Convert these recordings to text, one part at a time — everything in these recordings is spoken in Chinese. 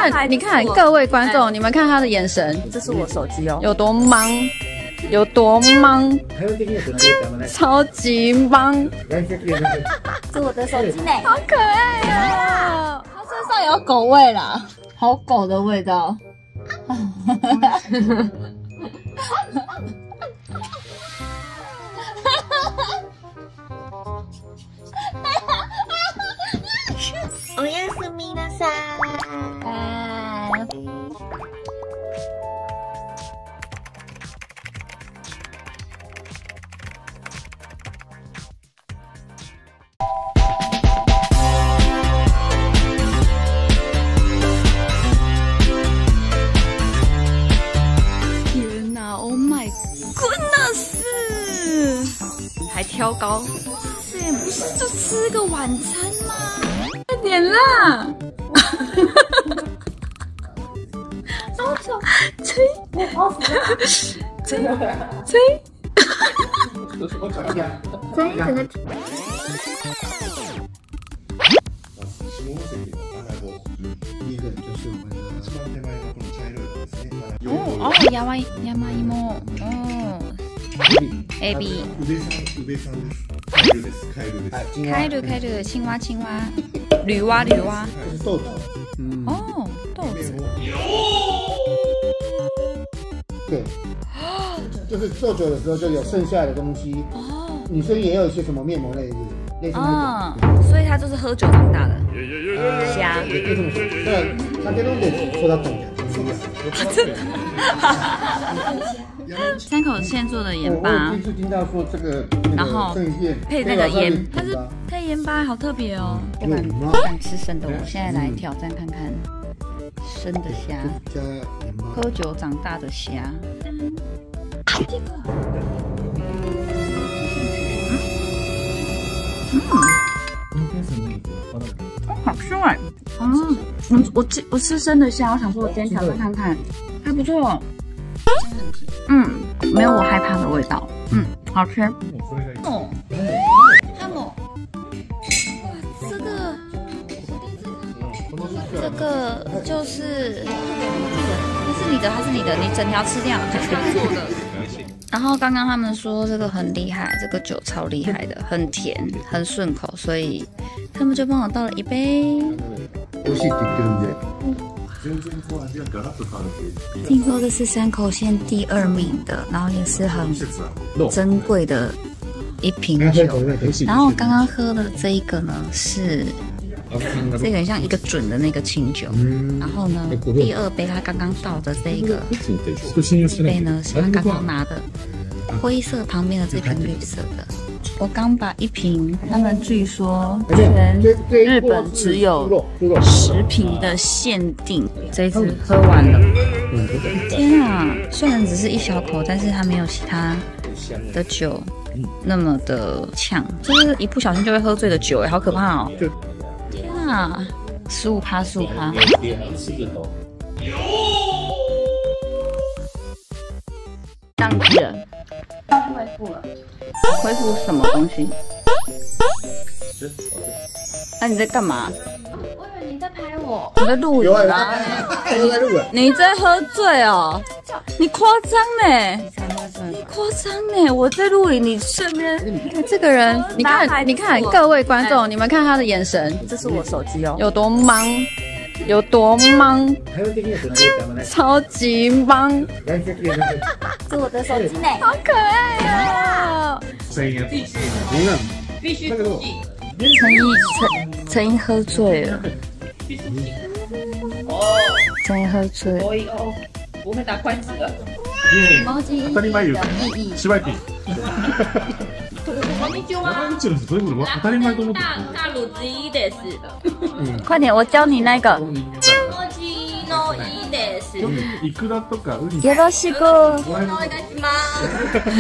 你看各位观众，你们看他的眼神， 这是我手机哦， 有多忙，有多忙，超级忙。 是我的手机呢， 好可爱哦！ 它身上有狗味啦，好狗的味道。おやすみなさい。 天哪 ！Oh my goodness！ 还挑高，这不是就吃个晚餐吗？快点啦！好丑，吹，吹，吹， 真整个。 第一个就是我们的一番手前のこの茶色いのですね。 哦，山芋，哦，エビ， 宇部さんです。カエルです。カエルです。 开る，青蛙，女蛙， 这是豆桃。 哦，豆子， 对，就是做久的时候就有剩下的东西。哦，女生也有一些什么面膜类似那种。 所以它就是喝酒长大的虾。 也可以这么说。那酒飲んで育ったみたいな。 真的。山口县做的盐巴， 我第一次听到说这个， 然后配那个盐，它是配盐巴，好特别哦。不敢吃生的，我现在来挑战看看生的虾， 加盐巴， 喝酒长大的虾。好吃哎！我吃生的虾，我想说我今天挑战看看，还不错。没有我害怕的味道。好吃。哦，汉姆，哇，这个就是它是你的，你整条吃掉，他做的。然后刚刚他们说这个很厉害，这个酒超厉害的，很甜，很顺口，所以他们就帮我倒了一杯。听说这是山口县第2名的，然后也是很珍贵的一瓶酒。然后刚刚喝的这一个呢是这个很像一个准的那个清酒。然后呢，第2杯他刚刚倒的这一个杯呢是他刚刚拿的灰色旁边的这瓶绿色的。我刚把一瓶，他们据说全日本只有10瓶的限定，这一支喝完了。天啊！虽然只是一小口，但是它没有其他的酒那么的呛，就是一不小心就会喝醉的酒，好可怕哦！天啊，15%。宕机了，恢复了。恢复什么东西？那你在干嘛？ 我以为你在拍我， 我在录影啊！ 都在录了。 你在喝醉哦？你夸张呢？你夸张呢？我在录影，你顺便这个人，你看各位观众，你们看他的眼神， 这是我手机哦， 有多忙，有多忙，超级忙。 是我的手机呢， 好可爱哦！ 必须注意。 陈毅喝醉了。陈毅喝醉。 我会打筷子的。 毛巾当たり前言う意義。 しばいていい。 こんにちは。 山口の人どういうこと当たり前と思って大陆之一です。 快点，我教你那个。 文字のいいです。 イクラとかウニ。 よろしく。 お願いします。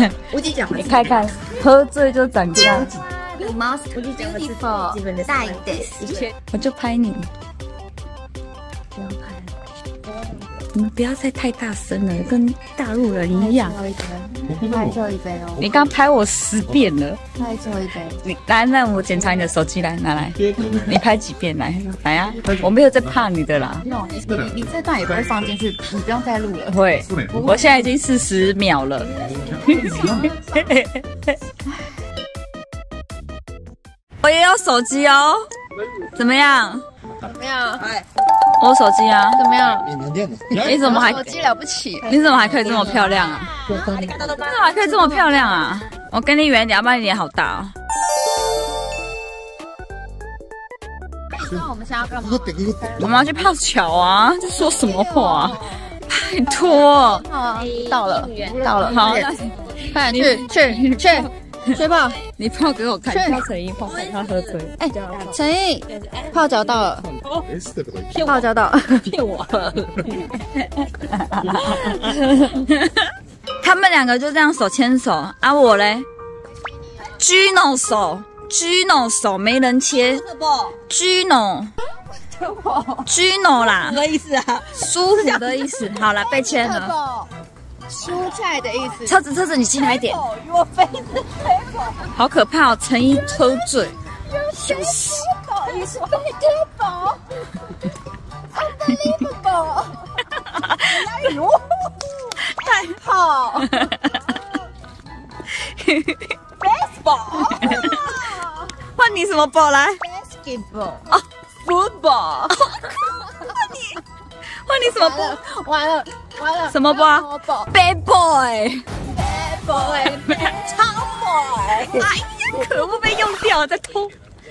我就讲你看看，喝醉就长这样。 我就讲beautiful，基本的大一点。 我就拍你。 不要拍。 你们不要再太大声了，跟大陆人一样。 再做一杯哦。 你刚拍我10遍了。 再做一杯。 你来，那我检查你的手机，来拿来。你拍几遍？来啊！我没有在怕你的啦。 你这段也不会放进去，你不用再录了。 会，我现在已经40秒了。我也有手机哦，怎么样？ 怎么样？ 我有手机啊， 怎么样？ 你怎么还手机了不起？ 你怎么还可以这么漂亮啊？你怎么还可以这么漂亮啊？我跟你远一点，要不然你脸好大哦。 那我们现在要干嘛？ 我们要去泡脚啊！这说什么话啊？拜托。 到了， 好， 快点去泡。 你泡给我看，泡陈毅泡他喝醉。 哎，陈毅，泡脚到了，泡脚到了， 骗我。他们2个就这样手牵手啊，我嘞，Gino 手没人切 ，Gino 啦， 什么意思啊？ 舒服的意思。好了，被牵了。 蔬菜的意思。 车子，你进来一点。好可怕哦！陈毅喝醉，笑死。 Unbelievable！ 太好。Baseball。 换你什么ball来 Basketball。 哦 ，football。换你什么ball？ 完了。 什么ball ？Bad boy。超 boy。哎呀，可恶，被用掉了，在偷。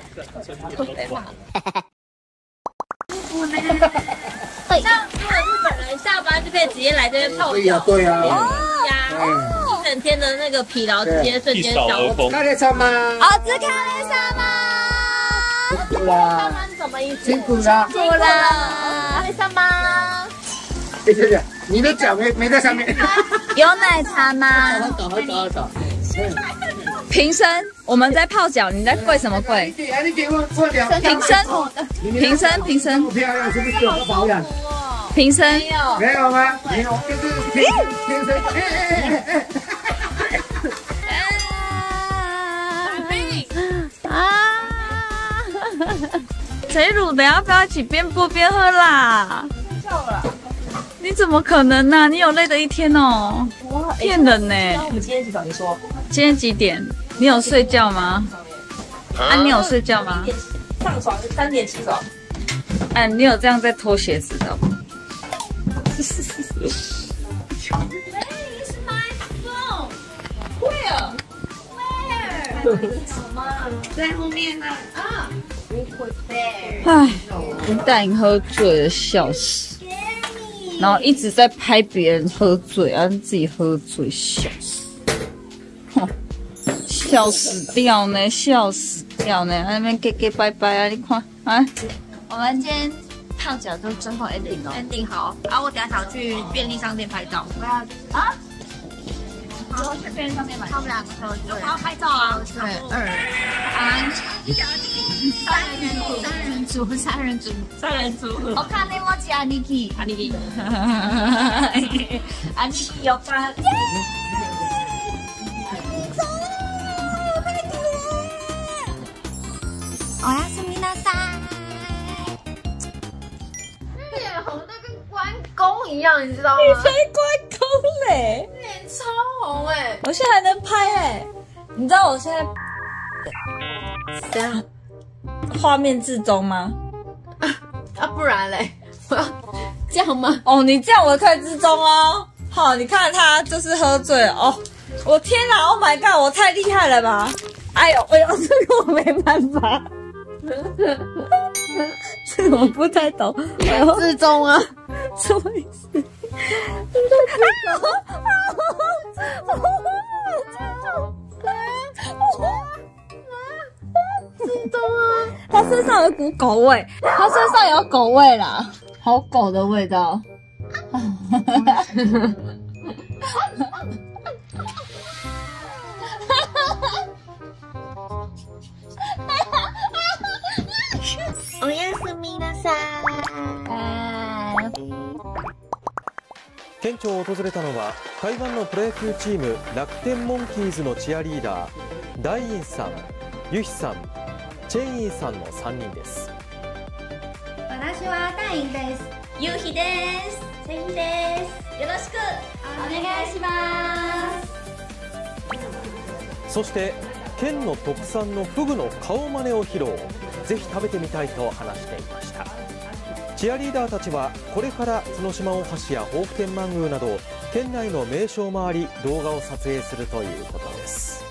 像如果日本人下班就可以直接来这边泡脚， 对呀， 一整天的那个疲劳直接瞬间消失。 看得上吗？ 哦，只看得上吗？ 哇， 是什么意思？ 辛苦了， 辛苦了。 看得上吗？ 谢谢，你的脚没在上面。 有奶茶吗？ 找。 平生，我们在泡脚，你在跪什么跪？ 你给我做两平生。 漂亮是不是有保养？ 平生没有吗？没有，就是平生。 谁卤的？要不要一起边播边喝啦？你怎么可能呢？你有累的一天哦，骗人呢！ 那我们今天几点？你说今天几点？你有睡觉吗？啊，你有睡觉吗？ 上床3点起床。 哎，你有这样在脱鞋子的吗？ 在后面呢。 唉，带你喝醉了，笑死！然后一直在拍别人喝醉，啊，自己喝醉，笑死！哼，笑死掉呢，笑死掉呢！那边给拜拜啊！你看啊，我们今天泡脚都最后 ending 哦 ending 好，然后我等下想去便利商店拍照。 我要啊！然后去便利商店买。 他们2个喝醉。 我要拍照啊！ 对，3人组。 我看你我是阿尼基，阿尼基有发。 我要是米娜莎。脸红的跟关公一样，你知道吗？ 你才关公嘞！ 脸超红哎！ 我现在还能拍哎，你知道我现在怎样？画面至中吗？ 不然嘞，我要这样吗？ 哦，你这样我可以至中哦。好，你看他就是喝醉了哦。我天哪 ！Oh my god！我太厉害了吧！哎呦，这个我没办法，这个我不太懂。 至中啊？ 什么意思？他身上有股狗味，他身上有狗味啦，好狗的味道。 おやすみなさい。 県庁を訪れたのは台湾のプロ野球チーム楽天モンキーズのチアリーダー、ダイインさん、ユヒさん、チェンインさんの3人です。 私はダインです。 ゆうひです。チェンです。よろしくお願いします。 そして県の特産のフグの顔真似を披露。ぜひ食べてみたいと話していました。チアリーダーたちはこれから角島大橋や防府天満宮など県内の名所を回り動画を撮影するということです。